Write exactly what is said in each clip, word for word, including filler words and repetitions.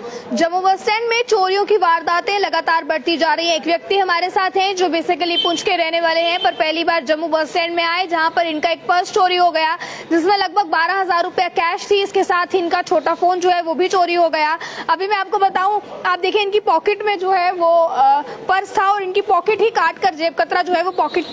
Jammu bus stand में चोरियों की वारदातें लगातार बढ़ती जा रही हैं। एक व्यक्ति हमारे साथ हैं जो बेसिकली पुंछ के रहने वाले हैं, पर पहली बार जम्मू बस स्टैंड में आए, जहां पर इनका एक पर्स चोरी हो गया जिसमें लगभग बारह हजार रुपया कैश थी। इसके साथ ही इनका छोटा फोन जो है वो भी चोरी हो गया। अभी मैं आपको बताऊं, आप देखिए इनकी पॉकेट में जो है वो आ, पर्स था और इनकी पॉकेट ही काट कर जेब कतरा जो है वो पॉकेट।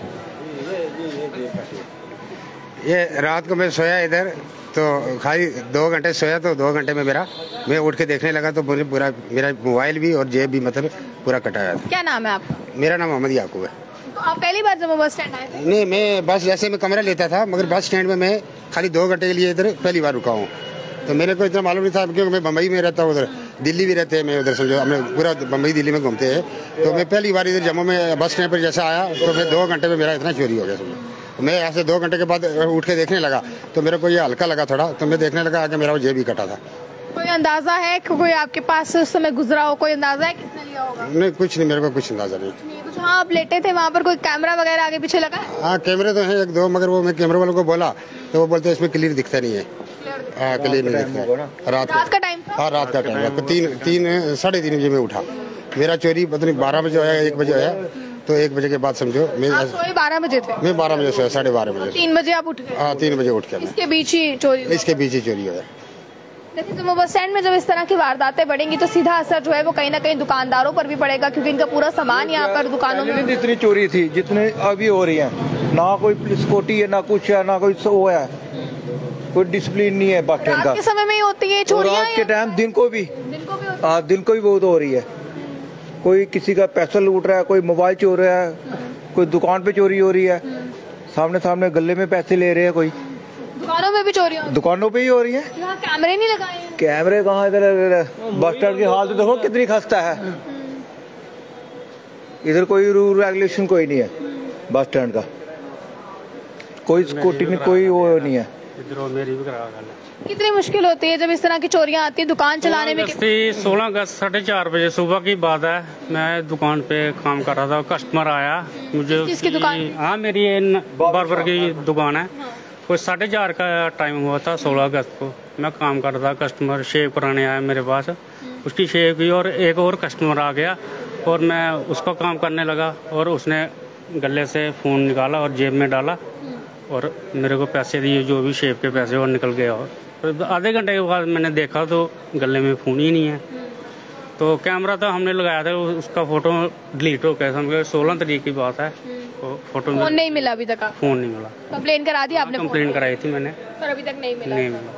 ये रात को मैं सोया इधर, तो खाली दो घंटे सोया, तो दो घंटे में मेरा मैं उठ के देखने लगा तो पूरी पूरा मेरा मोबाइल भी और जेब भी मतलब पूरा कटाया था। क्या नाम है आपका? मेरा नाम मोहम्मद याकूब है। तो आप पहली बार जम्मू बस स्टैंड आए थे? नहीं, मैं बस जैसे मैं कमरा लेता था, मगर बस स्टैंड में मैं खाली दो घंटे के लिए इधर पहली बार रुका हूँ। तो मेरे को इतना मालूम नहीं था क्योंकि मैं बम्बई में रहता हूँ, उधर दिल्ली भी रहते हैं, मैं उधर समझो हमने पूरा बम्बई दिल्ली में घूमते हैं। तो मैं पहली बार इधर जम्मू में बस स्टैंड पर जैसा आया तो फिर दो घंटे में मेरा इतना चोरी हो गया समझो। मैं ऐसे दो घंटे के बाद उठ के देखने लगा तो मेरे को ये हल्का लगा थोड़ा, तो मैं देखने लगा कि मेरा वो जेब ही कटा था। कोई अंदाजा है कि कोई आपके पास उस समय गुजरा हो? कोई अंदाजा है किसने लिया होगा? नहीं, कुछ नहीं, मेरे को कुछ अंदाजा नहीं। तो जहाँ आप लेटे थे वहाँ पर कोई कैमरा वगैरह आगे पीछे लगा? हाँ, कैमरे तो हैं एक दो, मगर वो मैं कैमरे वालों को बोला तो वो बोलते इसमें क्लियर दिखता नहीं है। हाँ, क्लियर नहीं दिखता है। रात का टाइम था? हाँ, रात का टाइम। तीन तीन साढ़े तीन बजे में उठा। मेरा चोरी पता नहीं बारह बजे आया, एक बजे आया, तो एक बजे के बाद समझो मैं सोए बारह बजे थे? मैं बारह बजे सोया, साढ़े बारह बजे। तीन बजे आप उठ गए? हाँ, तीन बजे उठ के इसके बीच ही चोरी? इसके बीच ही चोरी हुआ। देखिए, जम्मू बस स्टैंड में जब इस तरह की वारदातें बढ़ेंगी तो सीधा असर जो है वो कहीं ना कहीं दुकानदारों पर भी पड़ेगा, क्योंकि इनका पूरा सामान यहाँ पर दुकानों में। जितनी चोरी थी जितने अभी हो रही है, ना कोई पुलिस कोटी है, ना कुछ है, ना कोई वो है, कोई डिसिप्लिन नहीं है बस स्टैंड का। के समय में ही होती है चोरियां? रात के टाइम, दिन को भी, दिन को भी हाँ दिन को भी बहुत हो रही है। कोई किसी का पैसा लूट रहा है, कोई मोबाइल चोर रहा है, कोई दुकान पे चोरी हो रही है, सामने सामने गले में पैसे ले रहे हैं, कोई दुकानों में भी चोरी? दुकानों पे ही हो रही है। यहाँ कैमरे नहीं लगाए हैं? कैमरे कहाँ, इधर बस स्टैंड की हालत देखो कितनी खस्ता है। इधर कोई रूल रेगुलेशन कोई नहीं है बस स्टैंड का, कोई स्कूटी नहीं, कोई वो नहीं है। कितनी मुश्किल होती है जब इस तरह की चोरियां आती है दुकान चलाने में? सोलह अगस्त साढ़े चार बजे सुबह की बात है। मैं दुकान पे काम कर रहा था, कस्टमर आया मुझे। किसकी दुकान? हाँ, मेरी बार्बर की दुकान है। कोई साढ़े चार का टाइम हुआ था सोलह अगस्त को। मैं काम कर रहा था, कस्टमर शेव कराने आया मेरे पास, उसकी शेव की और एक और कस्टमर आ गया और मैं उसका काम करने लगा और उसने गले से फ़ोन निकाला और जेब में डाला और मेरे को पैसे दिए, जो भी शेव के पैसे, और निकल गया। और आधे घंटे के बाद मैंने देखा तो गले में फ़ोन ही नहीं है। तो कैमरा तो हमने लगाया था, उसका फोटो डिलीट हो गया। समझ सोलह तारीख की बात है। तो फोटो फोन नहीं मिला अभी तक? फोन नहीं मिला। कंप्लेन करा दी आपने? कंप्लेन कराई थी मैंने, पर अभी तक नहीं मिला। नहीं मिला।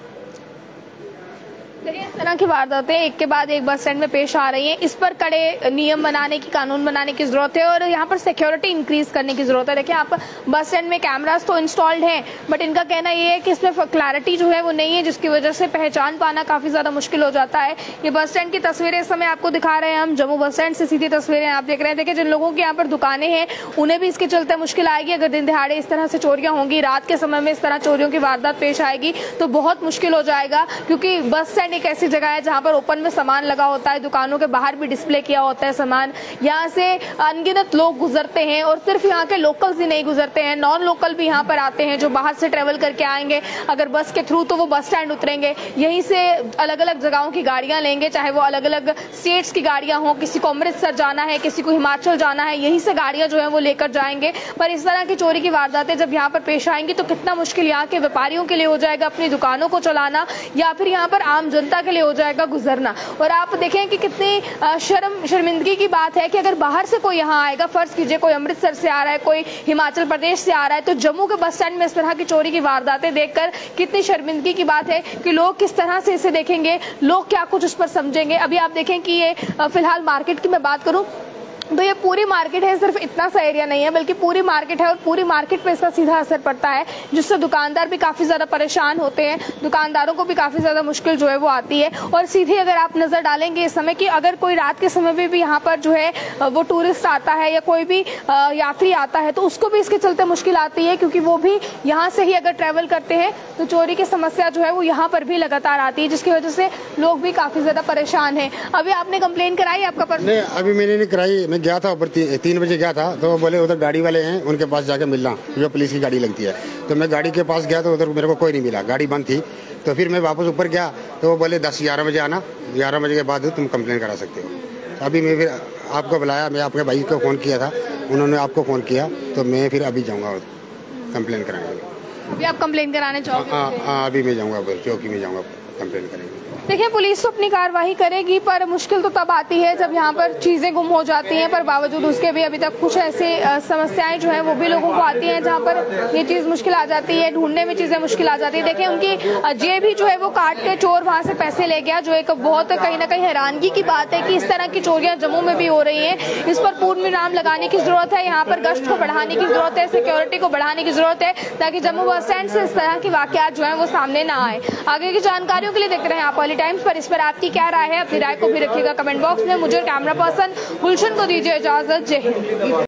देखिए, इस तरह की वारदातें एक के बाद एक बस स्टैंड में पेश आ रही हैं। इस पर कड़े नियम बनाने की, कानून बनाने की जरूरत है और यहाँ पर सिक्योरिटी इंक्रीज करने की जरूरत है। देखिए, आप बस स्टैंड में कैमरास तो इंस्टॉल्ड हैं, बट इनका कहना ये है कि इसमें क्लैरिटी जो है वो नहीं है, जिसकी वजह से पहचान पाना काफी ज्यादा मुश्किल हो जाता है। ये बस स्टैंड की तस्वीरें इस समय आपको दिखा रहे हैं हम, जम्मू बस स्टैंड से सीधी तस्वीरें आप देख रहे हैं। देखिए, जिन लोगों की यहाँ पर दुकानें हैं उन्हें भी इसके चलते मुश्किल आएगी। अगर दिन दिहाड़े इस तरह से चोरियां होंगी, रात के समय में इस तरह चोरियों की वारदात पेश आएगी तो बहुत मुश्किल हो जाएगा, क्योंकि बस स्टैंड एक ऐसी जगह है जहां पर ओपन में सामान लगा होता है, दुकानों के बाहर भी डिस्प्ले किया होता है सामान। यहाँ से अनगिनत लोग गुजरते हैं और सिर्फ यहाँ के लोकल्स ही नहीं गुजरते हैं, नॉन लोकल भी यहाँ पर आते हैं जो बाहर से ट्रेवल करके आएंगे। अगर बस के थ्रू तो वो बस स्टैंड उतरेंगे, यहीं से अलग अलग जगहों की गाड़ियां लेंगे, चाहे वो अलग अलग स्टेट्स की गाड़ियां हो, किसी को अमृतसर जाना है, किसी को हिमाचल जाना है, यहीं से गाड़ियां जो है वो लेकर जाएंगे। पर इस तरह की चोरी की वारदातें जब यहाँ पर पेश आएंगी तो कितना मुश्किल यहाँ के व्यापारियों के लिए हो जाएगा अपनी दुकानों को चलाना, या फिर यहाँ पर आम जनता के लिए हो जाएगा गुजरना। और आप देखें कि कितनी शर्म शर्मिंदगी की बात है कि अगर बाहर से कोई यहाँ आएगा, फर्ज कीजिए कोई अमृतसर से आ रहा है, कोई हिमाचल प्रदेश से आ रहा है, तो जम्मू के बस स्टैंड में इस तरह की चोरी की वारदातें देखकर कितनी शर्मिंदगी की बात है कि लोग किस तरह से इसे देखेंगे, लोग क्या कुछ उस पर समझेंगे। अभी आप देखें कि ये फिलहाल मार्केट की मैं बात करूं तो ये पूरी मार्केट है, सिर्फ इतना सा एरिया नहीं है बल्कि पूरी मार्केट है और पूरी मार्केट पे इसका सीधा असर पड़ता है, जिससे दुकानदार भी काफी ज्यादा परेशान होते हैं, दुकानदारों को भी काफी ज्यादा मुश्किल जो है वो आती है। और सीधे अगर आप नजर डालेंगे इस समय कि अगर कोई रात के समय में भी यहाँ पर जो है वो टूरिस्ट आता है या कोई भी यात्री आता है तो उसको भी इसके चलते मुश्किल आती है, क्योंकि वो भी यहाँ से ही अगर ट्रेवल करते हैं तो चोरी की समस्या जो है वो यहाँ पर भी लगातार आती है, जिसकी वजह से लोग भी काफी ज्यादा परेशान है। अभी आपने कंप्लेन कराई? आपका पर्स? नहीं, अभी मैंने नहीं कराई। मैं गया था ऊपर, ती, तीन बजे गया था, तो वो बोले उधर गाड़ी वाले हैं, उनके पास जाके मिलना, जो पुलिस की गाड़ी लगती है। तो मैं गाड़ी के पास गया तो उधर मेरे को कोई नहीं मिला, गाड़ी बंद थी। तो फिर मैं वापस ऊपर गया तो वो बोले दस ग्यारह बजे आना, ग्यारह बजे के बाद तुम कंप्लेन करा सकते हो। तो अभी मैं फिर आपको बुलाया, मैं आपके भाई को फ़ोन किया था, उन्होंने आपको फ़ोन किया, तो मैं फिर अभी जाऊँगा कंप्लेन कराने के लिए। अभी आप कंप्लेन कराने चाहोगे? हाँ हाँ, अभी मैं जाऊँगा, चौकी में जाऊँगा कंप्लेन करेंगे। देखिए, पुलिस तो अपनी कार्रवाई करेगी, पर मुश्किल तो तब आती है जब यहाँ पर चीजें गुम हो जाती हैं। पर बावजूद उसके भी अभी तक कुछ ऐसे समस्याएं जो हैं वो भी लोगों को आती हैं, जहाँ पर ये चीज मुश्किल आ जाती है, ढूंढने में चीजें मुश्किल आ जाती है। देखिए, उनकी जेब भी जो है वो काट के चोर वहां से पैसे ले गया, जो एक बहुत कहीं ना कहीं हैरानगी की बात है कि इस तरह की चोरियां जम्मू में भी हो रही है। इस पर पूर्ण विराम लगाने की जरूरत है, यहाँ पर गश्त को बढ़ाने की जरूरत है, सिक्योरिटी को बढ़ाने की जरूरत है, ताकि जम्मू बस स्टैंड से इस तरह की वाकयात जो है वो सामने ना आए। आगे की जानकारियों के लिए देखते रहे आप पॉली टाइम्स पर। इस पर आपकी क्या राय है? अपनी राय को भी रखिएगा कमेंट बॉक्स में। मुझे कैमरा पर्सन गुलशन को दीजिए इजाजत। जय हिंद।